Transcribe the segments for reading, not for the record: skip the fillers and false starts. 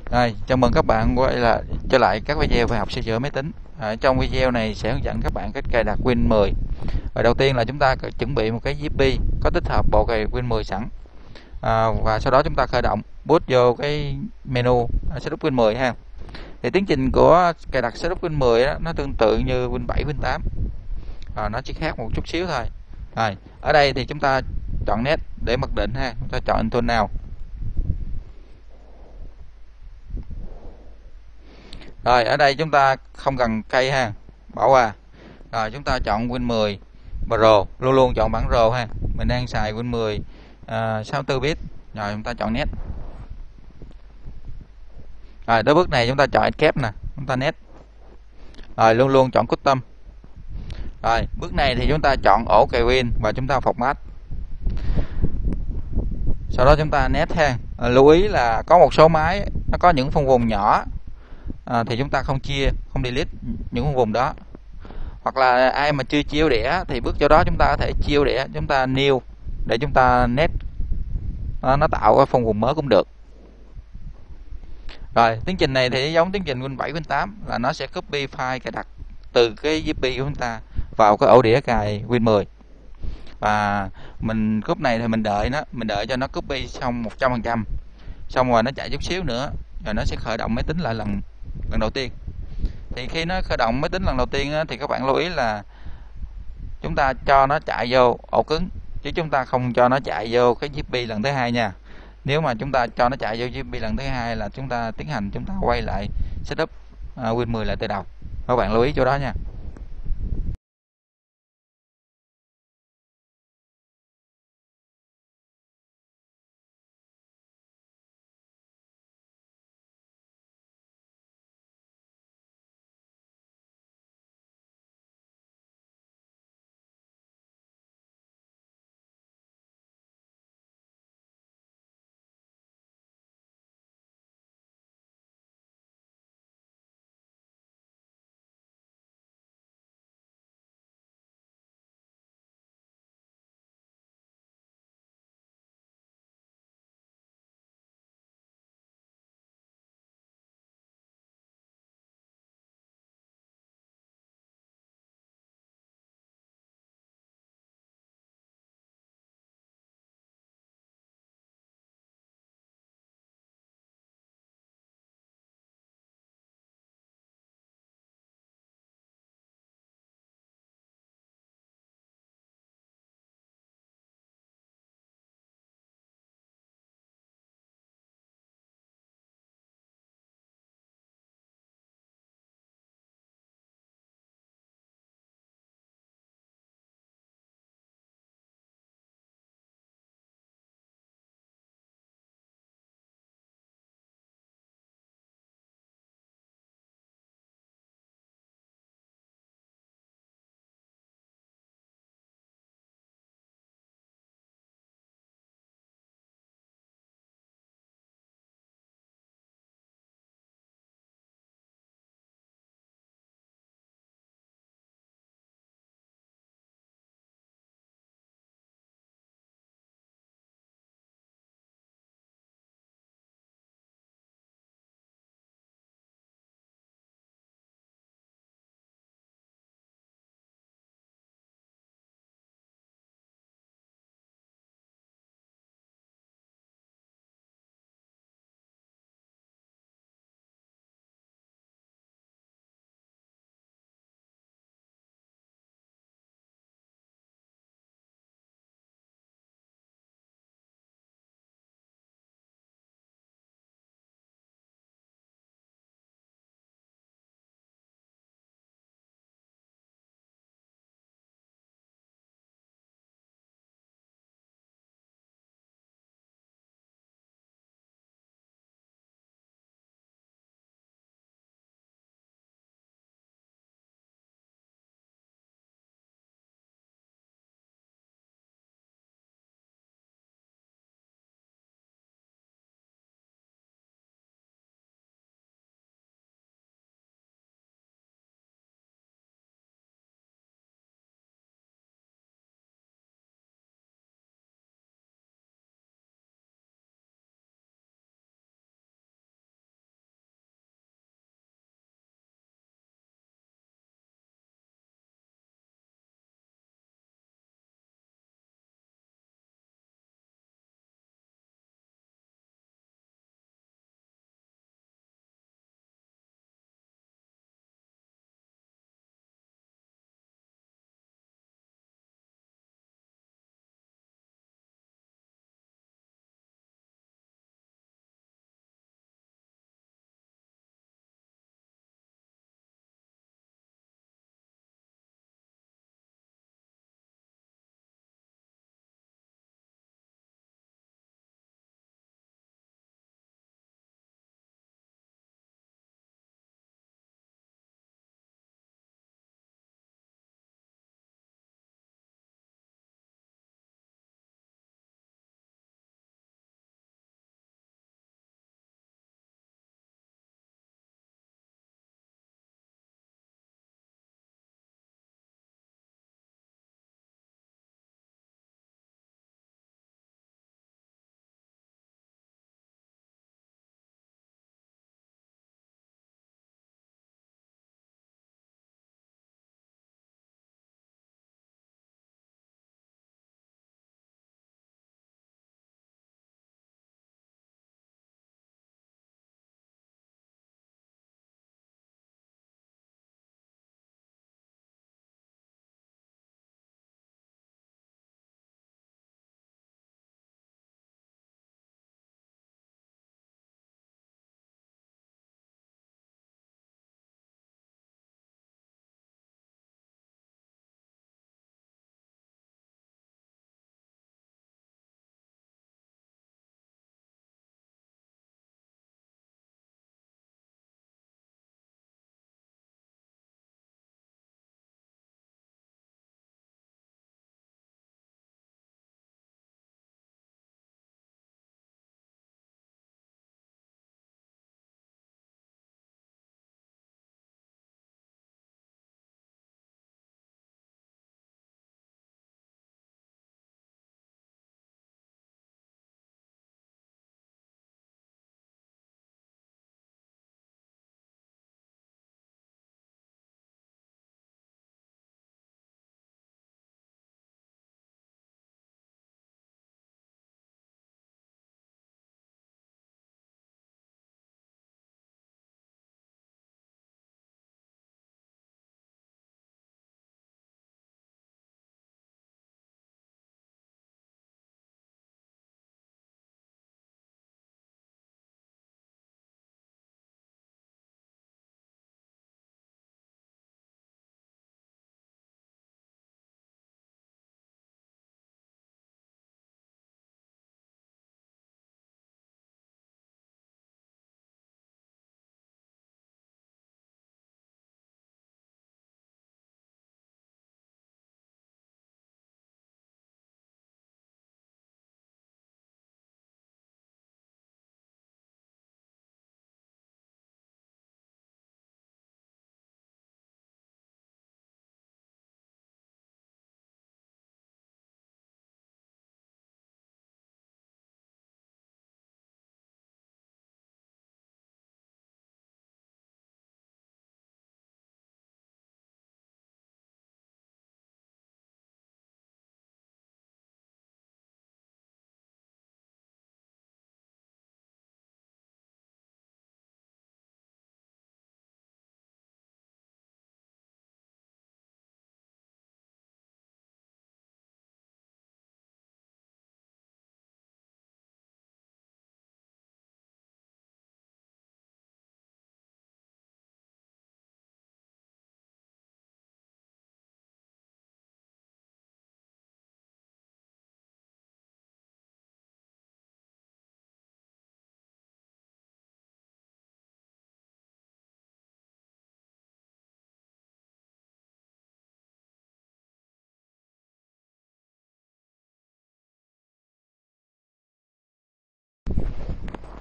Rồi, chào mừng các bạn trở lại các video về học sửa chữa máy tính. Trong video này sẽ hướng dẫn các bạn cách cài đặt Win 10. Và đầu tiên là chúng ta chuẩn bị một cái ZP có tích hợp bộ cài Win 10 sẵn. Và sau đó chúng ta khởi động, boot vô cái menu setup Win 10 ha. Thì tiến trình của cài đặt setup Win 10 đó, nó tương tự như Win 7, Win 8. Nó chỉ khác một chút xíu thôi. Rồi, ở đây thì chúng ta chọn net để mặc định ha. Chúng ta chọn Intune nào. Rồi ở đây chúng ta không cần cây ha, bỏ qua. Rồi chúng ta chọn Win 10 Pro, luôn luôn chọn bản Pro ha. Mình đang xài Win 10 64 bit. Rồi chúng ta chọn Net. Rồi tới bước này chúng ta chọn Escape nè, chúng ta Net. Rồi luôn luôn chọn Custom. Rồi bước này thì chúng ta chọn ổ cài Win và chúng ta format. Sau đó chúng ta Net ha. Lưu ý là có một số máy nó có những phân vùng nhỏ, thì chúng ta không chia, không delete những phân vùng đó. Hoặc là ai mà chưa chiêu đĩa thì bước chỗ đó chúng ta có thể chiêu đĩa, chúng ta new để chúng ta net nó tạo cái phân vùng mới cũng được. Rồi tiến trình này thì giống tiến trình Win 7, Win 8 là nó sẽ copy file cài đặt từ cái ZP của chúng ta vào cái ổ đĩa cài Win 10. Và mình cúp này thì mình đợi cho nó copy xong 100%, xong rồi nó chạy chút xíu nữa rồi nó sẽ khởi động máy tính lại lần đầu tiên. Thì khi nó khởi động máy tính lần đầu tiên thì các bạn lưu ý là chúng ta cho nó chạy vô ổ cứng, chứ chúng ta không cho nó chạy vô cái ZP lần thứ hai nha. Nếu mà chúng ta cho nó chạy vô ZP lần thứ hai là chúng ta chúng ta quay lại setup Win 10 lại từ đầu. Các bạn lưu ý chỗ đó nha.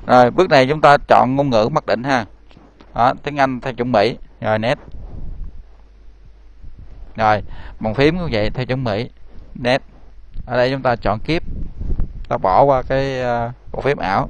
Rồi bước này chúng ta chọn ngôn ngữ mặc định ha. Đó, tiếng Anh theo chuẩn Mỹ, rồi Next. Rồi bàn phím cũng vậy, theo chuẩn Mỹ, Next. Ở đây chúng ta chọn Keep, ta bỏ qua cái bàn phím ảo.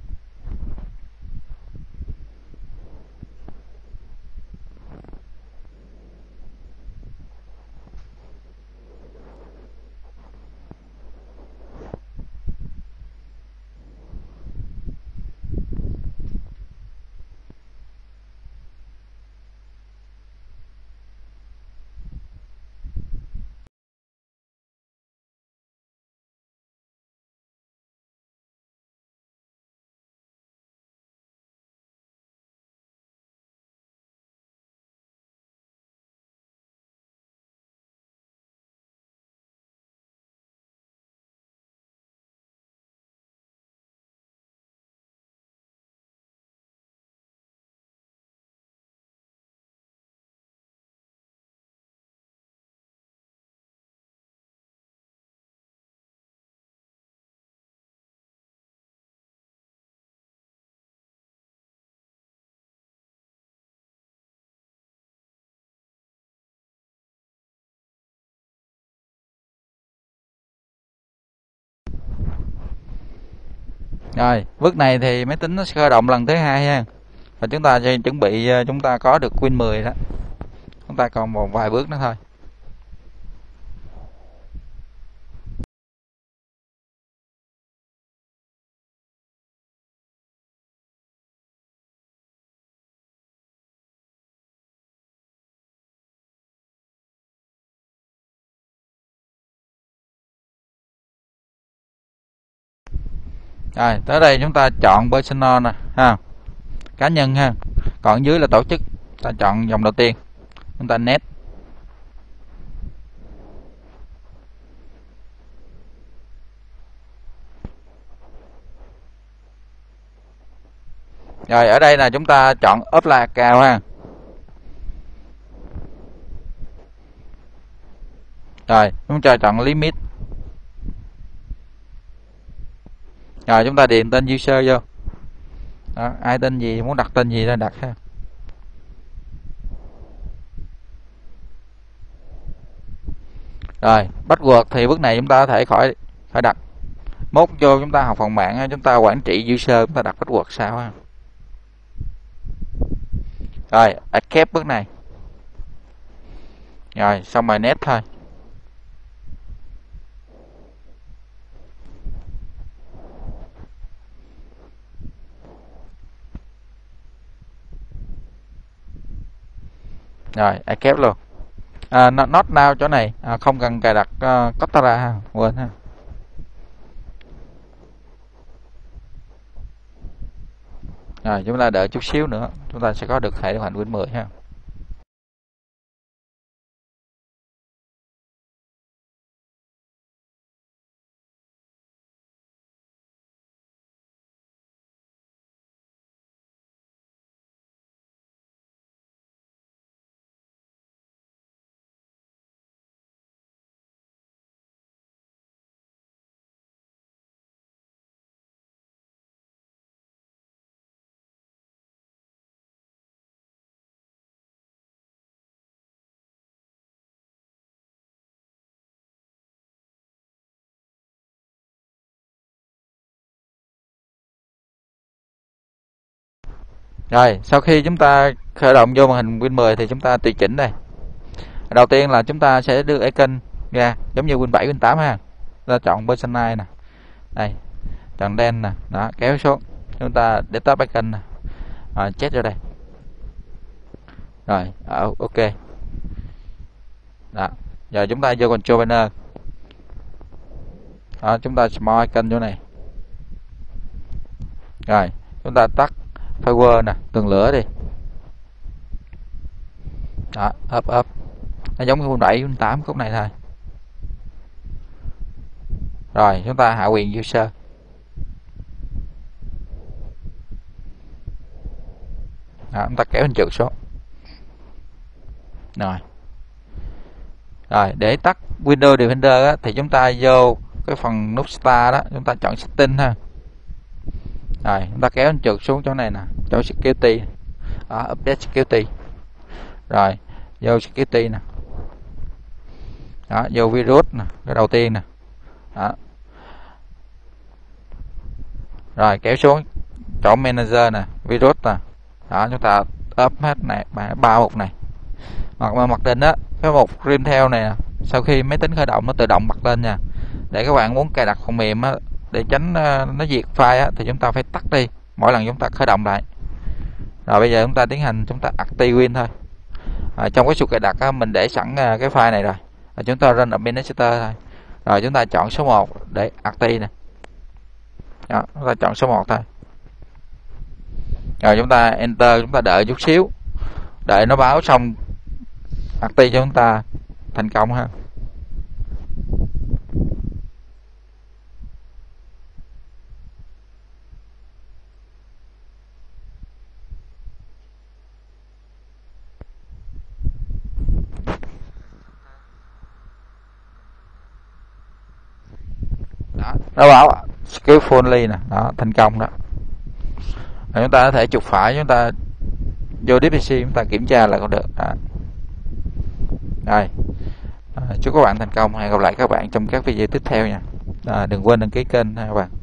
Rồi bước này thì máy tính nó sẽ khởi động lần thứ hai ha, và chúng ta sẽ chuẩn bị chúng ta có được Win 10 đó. Chúng ta còn một vài bước nữa thôi. Rồi tới đây chúng ta chọn personal nè ha, cá nhân ha, còn dưới là tổ chức. Ta chọn dòng đầu tiên, chúng ta Next. Rồi ở đây là chúng ta chọn offline account ha. Rồi chúng ta chọn limit. Rồi chúng ta điền tên user vô. Đó, ai tên gì, muốn đặt tên gì ra đặt ha. Rồi password thì bước này chúng ta có thể khỏi đặt. Mốt vô chúng ta học phần mạng, chúng ta quản trị user, chúng ta đặt password sao ha. Rồi accept bước này. Rồi xong rồi Next thôi. Rồi accept luôn. Not now chỗ này không cần cài đặt Katara ha, quên ha. Rồi chúng ta đợi chút xíu nữa, chúng ta sẽ có được hệ điều hành Win 10 ha. Rồi sau khi chúng ta khởi động vô màn hình Win 10 thì chúng ta tùy chỉnh đây. Đầu tiên là chúng ta sẽ đưa icon ra giống như Win 7, Win 8 ha. Ta chọn personalize nè, đây chọn đen nè, đó kéo xuống, chúng ta desktop icon nè, chết vô đây. Rồi ok. Đó, giờ chúng ta vô control panel. Đó, chúng ta small icon chỗ này. Rồi chúng ta tắt firewall nè, tường lửa đi. Đó, up nó giống như Win 7, Win 8 khúc này thôi. Rồi chúng ta hạ quyền user. Đó, chúng ta kéo hình trượt xuống. Rồi để tắt Windows Defender á, thì chúng ta vô cái phần nút Start đó, chúng ta chọn setting ha. Rồi chúng ta kéo trượt xuống chỗ này nè, chỗ security đó, update security, rồi vô security nè, đó vô virus nè, cái đầu tiên nè, đó rồi kéo xuống chỗ manager nè, virus nè, đó chúng ta up hết này ba mục này. Hoặc mà mặc định á, cái mục Rimtail này nè, sau khi máy tính khởi động nó tự động bật lên nha. Để các bạn muốn cài đặt phần mềm á, để tránh nó diệt file á, thì chúng ta phải tắt đi mỗi lần chúng ta khởi động lại. Rồi bây giờ chúng ta tiến hành chúng ta active Win thôi. Trong cái suất cài đặt á, mình để sẵn cái file này rồi. Chúng ta run administrator thôi. Rồi chúng ta chọn số 1 để active nè. Đó, chúng ta chọn số 1 thôi. Rồi chúng ta enter, chúng ta đợi chút xíu, đợi nó báo xong active cho chúng ta thành công ha. Đó, nó báo skillfully nè, đó thành công đó. Rồi chúng ta có thể chuột phải, chúng ta vô DPC chúng ta kiểm tra lại còn được. Đó. Rồi, chúc các bạn thành công, hẹn gặp lại các bạn trong các video tiếp theo nha. Đừng quên đăng ký kênh ha các bạn.